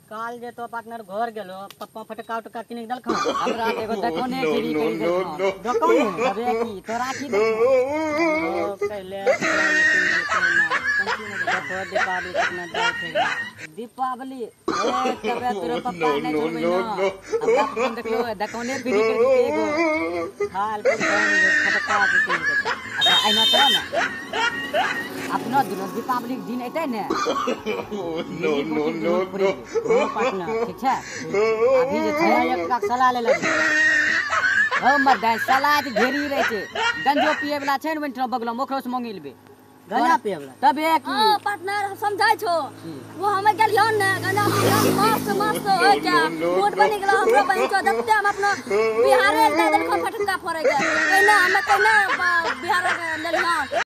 काल जे तो पार्टनर घर गेलो पप्पा फटका उटका किन दल खा हमरा एगो दकोने गिरी करी दे दकोने अबे की तोरा की देखो कहले दीपावली कितना जाए थे दीपावली ए तबे तोरे पप्पा ने छोड़बे ना अब फोन देखलो दकोने गिरी कर के एगो खाल पर फटका के किन दे अच्छा आइना तो ना अपना दिन दीपावली के दिन एते ने नो पार्टनर ठीक है अभी जे छै एक का सलाह ले लगी हम मत सलाह के घेरी रहे छै गंजो पिए वाला छै ने बंठलो बगलो मोखरो से मांगी लेबे गंजा पिए वाला तब एक पार्टनर समझाय छो वो हमें गेलियो ने गंजा मस्त मस्त हो जा मोट बनी गेलो हमरो बन छो देखते हम अपना बिहारे दे देलखो फटका फोड़े के कहना हम कहना बिहार के लेलियो